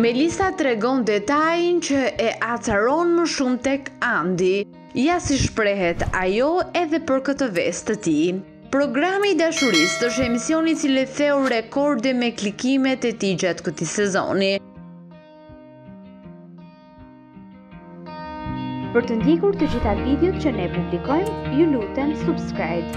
Melisa tregon detajin që e acaron më shumë tek Andi, ja si shprehet ajo edhe për këtë vestë të tij. Programi i dashurisë është emisioni i cili theu rekorde me klikimet e tij gjatë këtij sezoni. Për të ndjekur të gjitha videot që ne publikojmë, ju lutem subscribe.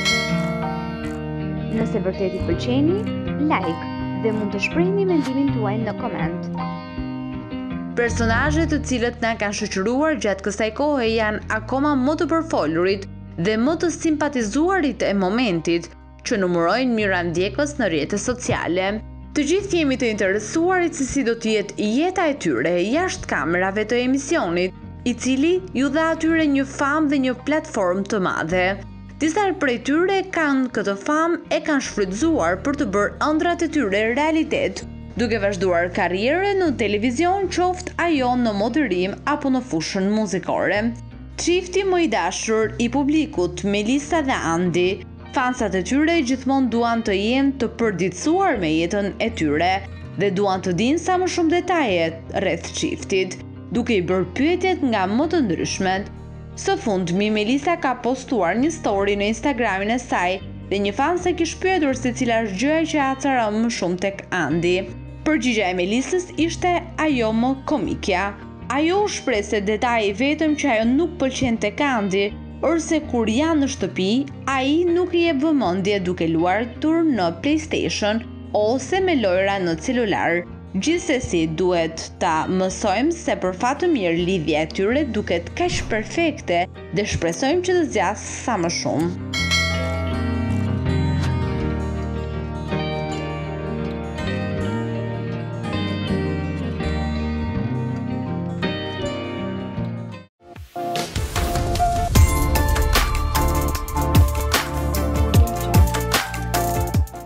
Nëse vërtet i pëlqeni, like dhe mund të shprehni mendimin tuaj në koment. Personazhet të cilët na kanë shoqëruar gjatë kësaj kohe janë akoma më të përfolurit dhe më të simpatizuarit e momentit, që numërojnë mira ndjekës në rrjetet sociale. Të gjithë jemi të interesuarit se si do të jetë jeta e tyre jashtë kamerave të emisionit, i cili ju dha atyre një famë dhe një platformë të madhe. Disa prej tyre kanë këtë famë e kanë shfrytzuar për të bërë ëndrat e tyre realitet, duke vazhduar karrierën në televizion, qoftë ajo në modërim apo në fushën muzikore. Çifti më i dashur i publikut, Melisa dhe Andi, fansat e tyre gjithmonë duan të jenë të përditësuar me jetën e tyre dhe duan të dinë sa më shumë detaje rreth çiftit, duke i bërë pyetjet nga më të ndryshmet. Së fundmi, Melisa ka postuar një story në Instagramin e saj dhe një fans e kishte pyetur se cila është gjëja që acaron më shumë tek Andi. Përgjigjja e Melisës ishte ajo më komikja. Ajo u shpreh se detaji vetëm që ajo nuk pëlqen tek Andi është se kur janë në shtëpi, ai nuk i jep vëmendje duke luajtur në PlayStation ose me lojra në celular. Gjithsesi, duhet ta mësojmë se për fat të mirë lidhja e tyre duket kaq perfekte dhe shpresojmë që të zgjasë sa më shumë.